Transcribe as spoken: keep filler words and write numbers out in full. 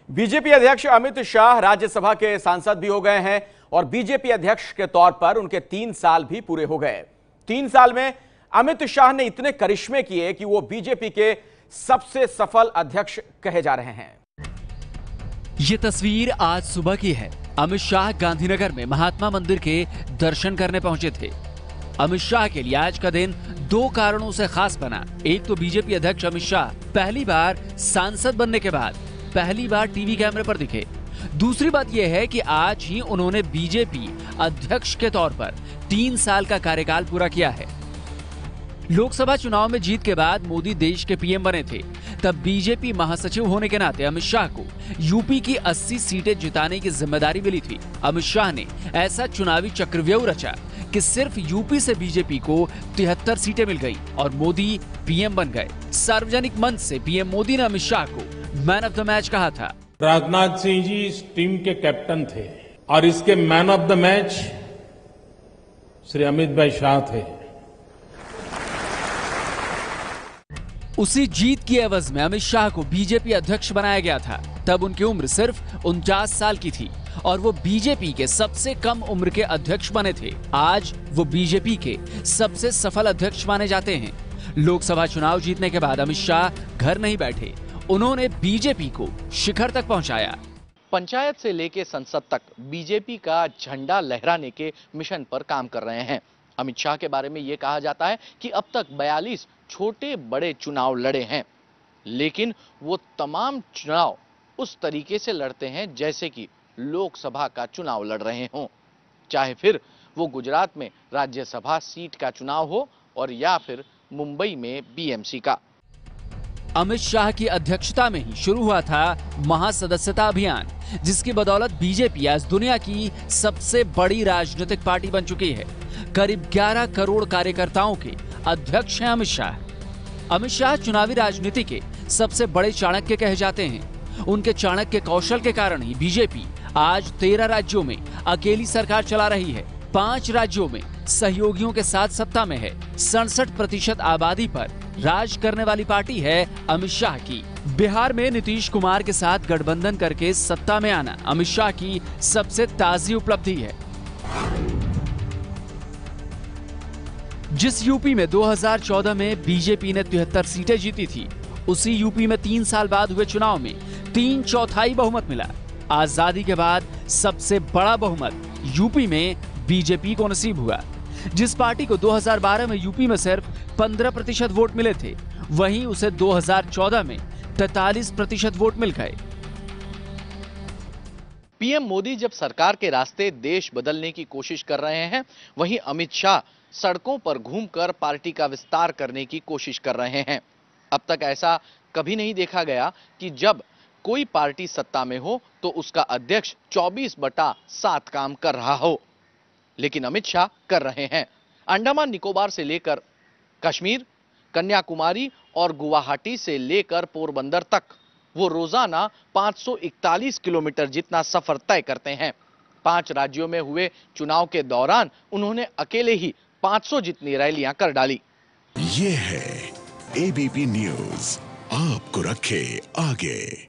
BJP अध्यक्ष अमित शाह राज्यसभा के सांसद भी हो गए हैं और बीजेपी अध्यक्ष के तौर पर उनके तीन साल भी पूरे हो गए। तीन साल में अमित शाह ने इतने करिश्मे किए कि वो बीजेपी के सबसे सफल अध्यक्ष कहे जा रहे हैं। ये तस्वीर आज सुबह की है। अमित शाह गांधीनगर में महात्मा मंदिर के दर्शन करने पहुंचे थे। अमित शाह के लिए आज का दिन दो कारणों से खास बना। एक तो बीजेपी अध्यक्ष अमित शाह पहली बार सांसद बनने के बाद पहली बार टीवी कैमरे पर दिखे। दूसरी बात यह है कि आज ही उन्होंने बीजेपी अध्यक्ष के तौर पर तीन साल का कार्यकाल पूरा किया है। लोकसभा चुनाव में जीत के बाद मोदी देश के पीएम बने थे। तब बीजेपी महासचिव होने के नाते अमित शाह को यूपी की अस्सी सीटें जिताने की जिम्मेदारी मिली थी। अमित शाह ने ऐसा चुनावी चक्रव्यूह रचा कि सिर्फ यूपी से बीजेपी को तिहत्तर सीटें मिल गई और मोदी पीएम बन गए। सार्वजनिक मंच से पीएम मोदी ने अमित शाह को मैन ऑफ द मैच कहा था। राजनाथ सिंह जी इस टीम के कैप्टन थे और इसके man of the match Shri Amit bhai Shah थे। उसी जीत की एवज में अमित शाह को बीजेपी अध्यक्ष बनाया गया था। तब उनकी उम्र सिर्फ उनचास साल की थी और वो बीजेपी के सबसे कम उम्र के अध्यक्ष बने थे। आज वो बीजेपी के सबसे सफल अध्यक्ष माने जाते हैं। लोकसभा चुनाव जीतने के बाद अमित शाह घर नहीं बैठे, उन्होंने बीजेपी को शिखर तक पहुंचाया। पंचायत से लेकर संसद तक बीजेपी का झंडा लहराने के मिशन पर काम कर रहे हैं। अमित शाह के बारे में यह कहा जाता है कि अब तक बयालीस छोटे बड़े चुनाव लड़े हैं, लेकिन वो तमाम चुनाव उस तरीके से लड़ते हैं जैसे कि लोकसभा का चुनाव लड़ रहे हों, चाहे फिर वो गुजरात में राज्यसभा सीट का चुनाव हो और या फिर मुंबई में बीएमसी का। अमित शाह की अध्यक्षता में ही शुरू हुआ था महासदस्यता अभियान, जिसकी बदौलत बीजेपी आज दुनिया की सबसे बड़ी राजनीतिक पार्टी बन चुकी है। करीब ग्यारह करोड़ कार्यकर्ताओं के अध्यक्ष हैं अमित शाह। अमित शाह चुनावी राजनीति के सबसे बड़े चाणक्य कहे जाते हैं। उनके चाणक्य कौशल के कारण ही बीजेपी आज तेरह राज्यों में अकेली सरकार चला रही है। पांच राज्यों में सहयोगियों के साथ सत्ता में है। सड़सठ प्रतिशत आबादी पर राज करने वाली पार्टी है अमित शाह की। बिहार में नीतीश कुमार के साथ गठबंधन करके सत्ता में आना अमित शाह की सबसे ताजी उपलब्धि है। जिस यूपी में दो हज़ार चौदह में बीजेपी ने तिहत्तर सीटें जीती थी, उसी यूपी में तीन साल बाद हुए चुनाव में तीन चौथाई बहुमत मिला। आजादी के बाद सबसे बड़ा बहुमत यूपी में बीजेपी को नसीब हुआ। जिस पार्टी को दो हज़ार बारह में यूपी में सिर्फ पंद्रह प्रतिशत वोट मिले थे, वहीं उसे दो हज़ार चौदह में तैंतालीस प्रतिशत वोट मिल गए। पीएम मोदी जब सरकार के रास्ते देश बदलने की कोशिश कर रहे हैं, वहीं अमित शाह सड़कों पर घूमकर पार्टी का विस्तार करने की कोशिश कर रहे हैं। अब तक ऐसा कभी नहीं देखा गया कि जब कोई पार्टी सत्ता में हो तो उसका अध्यक्ष चौबीस बटा सात काम कर रहा हो, लेकिन अमित शाह कर रहे हैं। अंडमान निकोबार से लेकर कश्मीर, कन्याकुमारी और गुवाहाटी से लेकर पोरबंदर तक वो रोजाना पाँच सौ इकतालीस किलोमीटर जितना सफर तय करते हैं। पांच राज्यों में हुए चुनाव के दौरान उन्होंने अकेले ही पाँच सौ जितनी रैलियां कर डाली। ये है एबीपी न्यूज, आपको रखे आगे।